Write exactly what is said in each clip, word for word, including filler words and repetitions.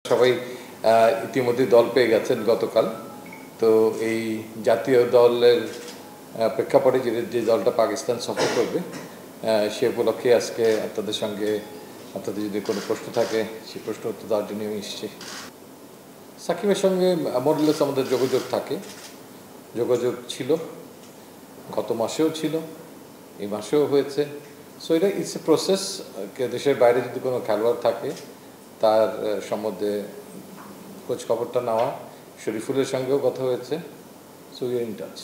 সবাই ইতিমধ্যে দল পেয়ে গেছেন গতকাল। তো এই জাতীয় দলের প্রেক্ষাপটে যে যে দলটা পাকিস্তান সফর করবে সে উপলক্ষে আজকে আপনাদের সঙ্গে আপনাদের যদি কোনো প্রশ্ন থাকে সেই প্রশ্ন উত্তর দেওয়ার জন্য আমি এসেছি। সাকিবের সঙ্গে মোরলেস আমাদের যোগাযোগ থাকে, যোগাযোগ ছিল, গত মাসেও ছিল, এই মাসেও হয়েছে। সো এটা ইটস এ প্রসেস। দেশের বাইরে যদি কোনো খেলোয়াড় থাকে তার সম্বন্ধে খোঁজ খবরটা নেওয়া, শরীফুলের সঙ্গেও কথা হয়েছে। So you are in touch.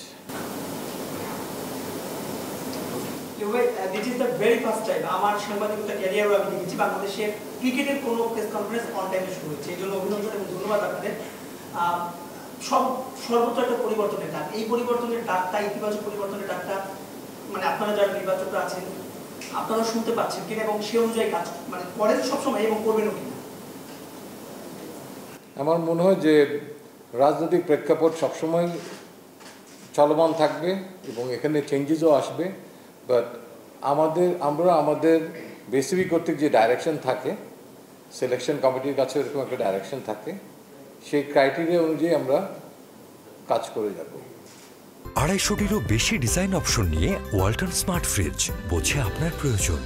This is the very first time আমার সাংবাদিকতা ক্যারিয়ারও আমি দেখেছি বাংলাদেশের ক্রিকেটের কোনো প্রেস কনফারেন্স অন টাইমে শুরু হয়েছে। এই জন্য অভিনন্দন এবং ধন্যবাদ আপনাদের। সব সর্বোচ্চ একটা পরিবর্তনের ডাক, এই পরিবর্তনের ডাকটা, ইতিবাচক পরিবর্তনের ডাকটা মানে আপনারা যারা নির্বাচকরা আছেন আপনারা শুনতে পাচ্ছেন কিনা এবং সে অনুযায়ী কাজ মানে করেন সবসময় এবং করবেনও কিনা? আমার মনে হয় যে রাজনৈতিক প্রেক্ষাপট সবসময় চলমান থাকবে এবং এখানে চেঞ্জেসও আসবে। বাট আমাদের আমরা আমাদের বিসিবি কর্তৃক যে ডাইরেকশন থাকে, সিলেকশন কমিটির কাছে এরকম একটা ডাইরেকশন থাকে, সেই ক্রাইটেরিয়া অনুযায়ী আমরা কাজ করে যাব। আড়াইশোটিরও বেশি ডিজাইন অপশন নিয়ে ওয়ালটন স্মার্ট ফ্রিজ, বোঝে আপনার প্রয়োজন।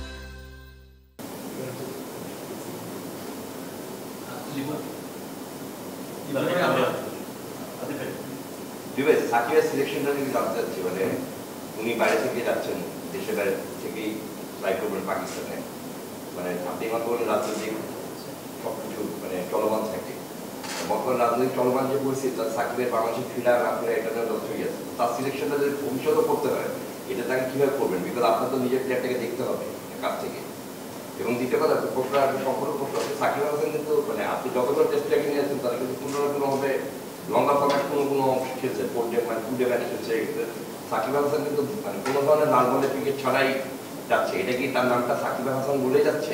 সাকিবের সিলেকশনটা যদি জানতে চাচ্ছি, মানে উনি বাইরে থেকে যাচ্ছেন, দেশের বাইরে থেকেই ট্রাই করবেন পাকিস্তানে, মানে আপনি আমার বলেন রাজনৈতিক সবকিছু মানে চলমান থাকে, বর্তমান রাজনৈতিক চলমান যে পরিস্থিতি তার সাকিবের বাংলাদেশে ফিরা না ফিরা এটা নিয়ে যথেষ্ট গেছে। তার সিলেকশনটা যদি ভবিষ্যতেও করতে হয় এটা তাকে কীভাবে করবেন? বিকজ আপনার তো নিজের প্লেয়ারটাকে দেখতে হবে কাছ থেকে। এবং দ্বিতীয় কথা প্রশ্ন আসবে, সম্পূর্ণ প্রশ্ন আছে, সাকিব আল হাসান কিন্তু মানে আপনি যতগুলো টেস্ট প্লেয়ারকে নিয়ে আসছেন তারা কিন্তু কোনো না কোনোভাবে লঙ্কা ফরম্যাট কোনো কোনো অংশ খেলছে, ফোর ডে মানে টু ডে ম্যাচ খেলছে। সাকিব আল হাসান কিন্তু মানে কোনো ধরনের লাল বলের ক্রিকেট ছাড়াই যাচ্ছে। এটা কি তার নামটা সাকিব আল হাসান বলে যাচ্ছে?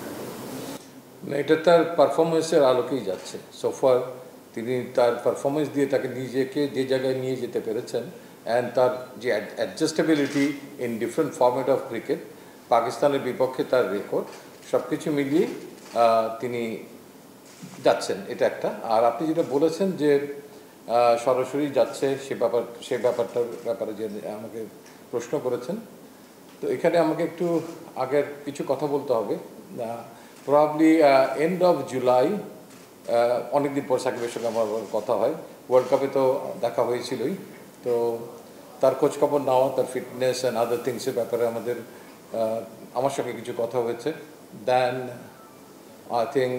এটা তার পারফরমেন্সের আলোকেই যাচ্ছে। সোফার তিনি তার পারফরমেন্স দিয়ে তাকে নিজেকে যে জায়গায় নিয়ে যেতে পেরেছেন, অ্যান্ড তার যে adjustability in different format of cricket, পাকিস্তানের বিপক্ষে তার রেকর্ড, সব কিছু মিলিয়ে তিনি যাচ্ছেন, এটা একটা। আর আপনি যেটা বলেছেন যে সরাসরি যাচ্ছে সে ব্যাপার সে ব্যাপারটার ব্যাপারে যে আমাকে প্রশ্ন করেছেন, তো এখানে আমাকে একটু আগের কিছু কথা বলতে হবে। প্রবাবলি এন্ড অফ জুলাই, অনেকদিন পর সাকিবের সঙ্গে আমার কথা হয়, ওয়ার্ল্ড কাপে তো দেখা হয়েছিলই। তো তার খোঁজখবর নেওয়া, তার ফিটনেস অ্যান্ড আদার থিংসের ব্যাপারে আমাদের আমার সঙ্গে কিছু কথা হয়েছে। দেন আই থিঙ্ক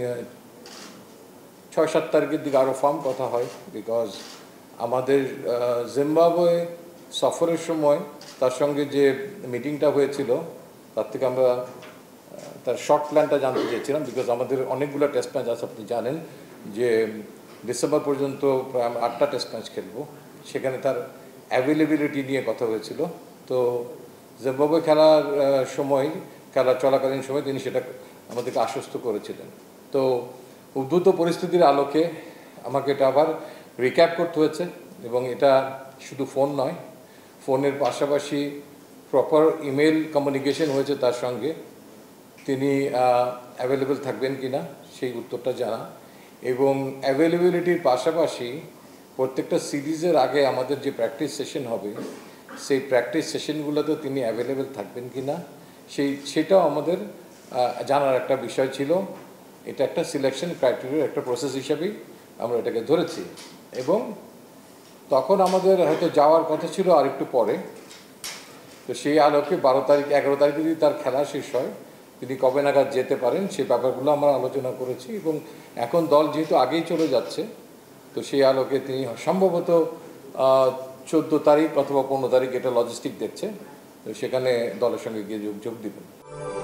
ছয় সাত তারিখের দিকে আরও ফার্ম কথা হয়, বিকজ আমাদের জিম্বাবুয়ে সফরের সময় তার সঙ্গে যে মিটিংটা হয়েছিল তার থেকে আমরা তার শর্ট প্ল্যানটা জানতে চেয়েছিলাম, বিকজ আমাদের অনেকগুলো টেস্ট ম্যাচ আছে, আপনি জানেন যে ডিসেম্বর পর্যন্ত প্রায় আমরা আটটা টেস্ট ম্যাচ খেলবো। সেখানে তার অ্যাভেলেবিলিটি নিয়ে কথা হয়েছিল। তো জিম্বাবুয়ে খেলার সময়, খেলা চলাকালীন সময় তিনি সেটা আমাদেরকে আশ্বস্ত করেছিলেন। তো উদ্ভূত পরিস্থিতির আলোকে আমাকে এটা আবার রিক্যাপ করতে হয়েছে, এবং এটা শুধু ফোন নয়, ফোনের পাশাপাশি প্রপার ইমেল কমিউনিকেশন হয়েছে তার সঙ্গে, তিনি অ্যাভেলেবেল থাকবেন কি না সেই উত্তরটা জানা, এবং অ্যাভেলেবিলিটির পাশাপাশি প্রত্যেকটা সিরিজের আগে আমাদের যে প্র্যাকটিস সেশন হবে সেই প্র্যাকটিস সেশনগুলোতে তিনি অ্যাভেলেবেল থাকবেন কি না সেই সেটাও আমাদের জানার একটা বিষয় ছিল। এটা একটা সিলেকশন ক্রাইটেরিয়ার একটা প্রসেস হিসাবেই আমরা এটাকে ধরেছি, এবং তখন আমাদের হয়তো যাওয়ার কথা ছিল আর একটু পরে। তো সেই আলোকে বারো তারিখ এগারো তারিখে যদি তার খেলা শেষ হয়, তিনি কবে নাগাদ যেতে পারেন সেই ব্যাপারগুলো আমরা আলোচনা করেছি, এবং এখন দল যেহেতু আগেই চলে যাচ্ছে তো সেই আলোকে তিনি সম্ভবত চোদ্দো তারিখ অথবা পনেরো তারিখ এটা লজিস্টিক দেখছে, তো সেখানে দলের সঙ্গে গিয়ে যোগ যোগ দেবেন।